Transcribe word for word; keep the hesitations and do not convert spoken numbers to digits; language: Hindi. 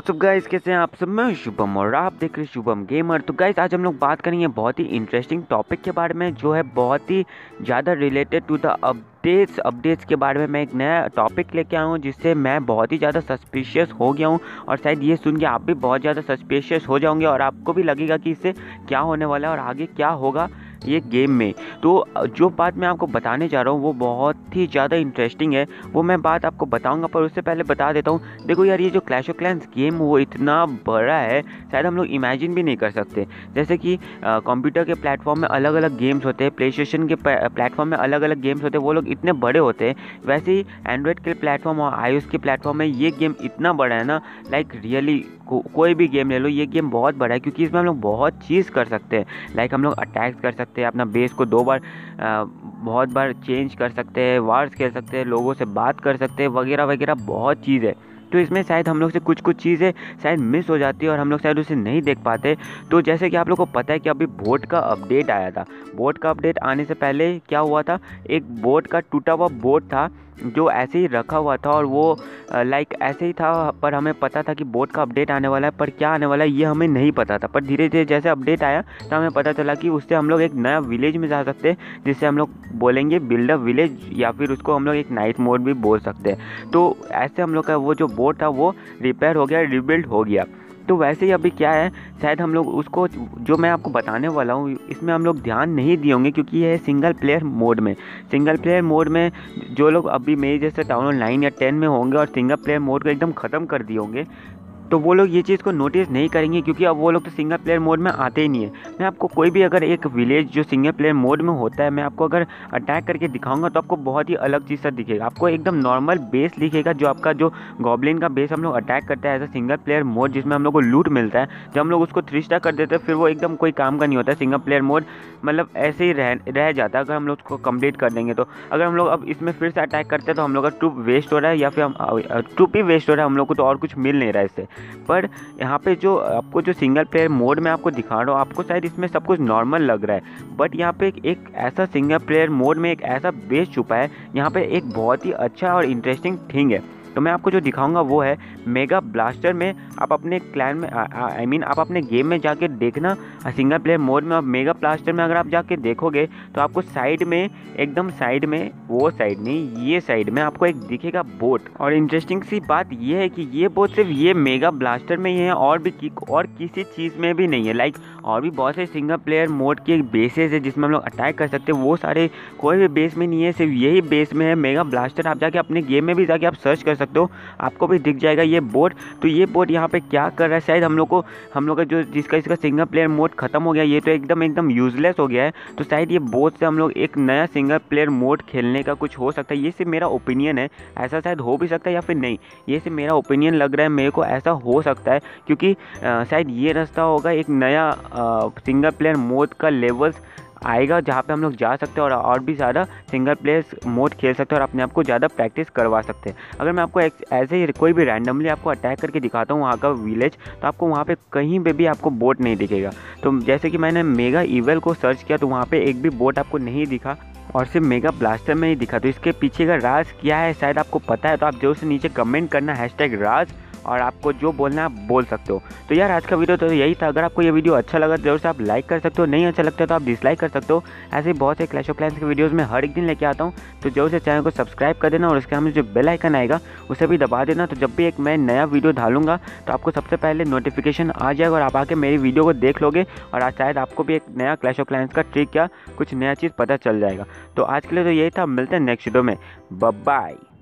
व्हाट्सअप गाइस, कैसे हैं आप सब। मैं शुभम और आप देख रहे हैं शुभम गेमर। तो गाइस आज हम लोग बात करेंगे बहुत ही इंटरेस्टिंग टॉपिक के बारे में, जो है बहुत ही ज़्यादा related to the updates updates के बारे में। मैं एक नया टॉपिक लेके आया हूँ जिससे मैं बहुत ही ज़्यादा सस्पिशियस हो गया हूँ, और शायद ये सुन के आप भी बहुत ज़्यादा सस्पिशियस हो जाओगे और आपको भी लगेगा कि इससे क्या होने वाला है और आगे क्या होगा ये गेम में। तो जो बात मैं आपको बताने जा रहा हूँ वो बहुत ही ज़्यादा इंटरेस्टिंग है, वो मैं बात आपको बताऊंगा। पर उससे पहले बता देता हूँ, देखो यार, ये जो क्लैश ऑफ क्लैंस गेम वो इतना बड़ा है, शायद हम लोग इमेजिन भी नहीं कर सकते। जैसे कि कंप्यूटर के प्लेटफॉर्म में अलग अलग गेम्स होते हैं, प्ले स्टेशन के प्लेटफॉर्म में अलग अलग गेम्स होते हैं, वो लोग इतने बड़े होते हैं। वैसे ही एंड्रॉयड के प्लेटफॉर्म और आईओएस के प्लेटफॉर्म में ये गेम इतना बड़ा है ना, लाइक रियली को, कोई भी गेम ले लो, ये गेम बहुत बड़ा है क्योंकि इसमें हम लोग बहुत चीज़ कर सकते हैं। लाइक हम लोग अटैक्स कर सकते हैं, अपना बेस को दो बार आ, बहुत बार चेंज कर सकते हैं, वार्स खेल सकते हैं, लोगों से बात कर सकते हैं, वगैरह वगैरह बहुत चीज़ है। तो इसमें शायद हम लोग से कुछ कुछ चीज़ें शायद मिस हो जाती है और हम लोग शायद उसे नहीं देख पाते। तो जैसे कि आप लोग को पता है कि अभी बोट का अपडेट आया था। बोट का अपडेट आने से पहले क्या हुआ था, एक बोट का टूटा हुआ बोट था जो ऐसे ही रखा हुआ था, और वो लाइक ऐसे ही था, पर हमें पता था कि बोट का अपडेट आने वाला है, पर क्या आने वाला है ये हमें नहीं पता था। पर धीरे धीरे जैसे अपडेट आया तो हमें पता चला कि उससे हम लोग एक नया विलेज में जा सकते हैं, जिससे हम लोग बोलेंगे बिल्ड अ विलेज, या फिर उसको हम लोग एक नाइट मोड भी बोल सकते हैं। तो ऐसे हम लोग का वो जो बोट था वो रिपेयर हो गया, रिबिल्ड हो गया। तो वैसे ही अभी क्या है, शायद हम लोग उसको, जो मैं आपको बताने वाला हूँ इसमें हम लोग ध्यान नहीं दिए होंगे क्योंकि ये है सिंगल प्लेयर मोड में। सिंगल प्लेयर मोड में जो लोग अभी मेरे जैसे टाउन नाइन या टेन में होंगे और सिंगल प्लेयर मोड को एकदम ख़त्म कर दिए होंगे, तो वो लोग ये चीज़ को नोटिस नहीं करेंगे क्योंकि अब वो लोग तो सिंगल प्लेयर मोड में आते ही नहीं है। मैं आपको कोई भी अगर एक विलेज जो सिंगल प्लेयर मोड में होता है, मैं आपको अगर अटैक करके दिखाऊंगा तो आपको बहुत ही अलग चीज़ सा दिखेगा। आपको एकदम नॉर्मल बेस दिखेगा, जो आपका जो गॉब्लिन का बेस हम लोग अटैक करते हैं as a single player mode, जिसमें हम लोग को लूट मिलता है। जब हम लोग उसको थ्री स्टार कर देते हैं फिर वो एकदम कोई काम का नहीं होता है। सिंगल प्लेयर मोड मतलब ऐसे ही रह रह जाता है अगर हम लोग उसको कंप्लीट कर देंगे। तो अगर हम लोग अब इसमें फिर से अटैक करते हैं तो हम लोग का ट्रूप वेस्ट हो रहा है, या फिर हम ट्रूप ही वेस्ट हो रहा है, हम लोग को तो और कुछ मिल नहीं रहा है इससे। पर यहाँ पे जो आपको जो सिंगल प्लेयर मोड में आपको दिखा रहा हूँ, आपको शायद इसमें सब कुछ नॉर्मल लग रहा है, बट यहाँ पे एक, एक ऐसा सिंगल प्लेयर मोड में एक ऐसा बेस छुपा है, यहाँ पे एक बहुत ही अच्छा और इंटरेस्टिंग थिंग है। तो मैं आपको जो दिखाऊंगा वो है मेगा ब्लास्टर में आप अपने क्लैन में आई मीन आप अपने गेम में जाके देखना, सिंगल प्लेयर मोड में। और मेगा ब्लास्टर में अगर आप जाके देखोगे तो आपको साइड में, एकदम साइड में, वो साइड नहीं ये साइड में आपको एक दिखेगा बोट। और इंटरेस्टिंग सी बात ये है कि ये बोट सिर्फ ये मेगा ब्लास्टर में ही है, और भी कि, और किसी चीज़ में भी नहीं है। लाइक और भी बहुत से सिंगल प्लेयर मोड के बेसेस है जिसमें हम लोग अटैक कर सकते हैं, वो सारे कोई भी बेस में नहीं है, सिर्फ यही बेस में है मेगा ब्लास्टर। आप जाके अपने गेम में भी जाके आप सर्च कर सकते हो, आपको भी दिख जाएगा ये बोट। तो ये बोट यहाँ पे क्या कर रहा है, शायद हम लोग को, हम लोग का जो जिसका इसका सिंगल प्लेयर मोड खत्म हो गया, ये तो एकदम एकदम यूजलेस हो गया है, तो शायद ये बोट से हम लोग एक नया सिंगल प्लेयर मोड खेलने का कुछ हो सकता है। ये सिर्फ मेरा ओपिनियन है, ऐसा शायद हो भी सकता है या फिर नहीं, ये सिर्फ मेरा ओपिनियन लग रहा है मेरे को, ऐसा हो सकता है क्योंकि शायद ये रास्ता होगा एक नया सिंगल प्लेयर मोड का लेवल्स आएगा जहाँ पे हम लोग जा सकते हैं और और भी ज़्यादा सिंगल प्लेयर मोड खेल सकते हैं और अपने आप को ज़्यादा प्रैक्टिस करवा सकते हैं। अगर मैं आपको ऐसे ही कोई भी रैंडमली आपको अटैक करके दिखाता हूँ वहाँ का विलेज, तो आपको वहाँ पे कहीं पे भी आपको बोट नहीं दिखेगा। तो जैसे कि मैंने मेगा इवेल को सर्च किया तो वहाँ पे एक भी बोट आपको नहीं दिखा, और सिर्फ मेगा ब्लास्टर में ही दिखा। तो इसके पीछे का राज क्या है शायद आपको पता है, तो आप जरूर से नीचे कमेंट करना हैशटैग राज, और आपको जो बोलना है आप बोल सकते हो। तो यार आज का वीडियो तो यही था। अगर आपको ये वीडियो अच्छा लगा तो जरूर से आप लाइक कर सकते हो, नहीं अच्छा लगता तो आप डिसलाइक कर सकते हो। ऐसे ही बहुत से क्लैश ऑफ क्लैंस के वीडियोस में हर एक दिन लेके आता हूँ, तो जरूर से चैनल को सब्सक्राइब कर देना और उसके सामने जो बेल आइकन आएगा उसे भी दबा देना। तो जब भी एक मैं नया वीडियो डालूंगा तो आपको सबसे पहले नोटिफिकेशन आ जाएगा और आप आके मेरी वीडियो को देख लोगे, और आज शायद आपको भी एक नया क्लैश ऑफ क्लैंस का ट्रिक या कुछ नया चीज़ पता चल जाएगा। तो आज के लिए तो यही था, मिलते हैं नेक्स्ट वीडियो में, बाय बाय।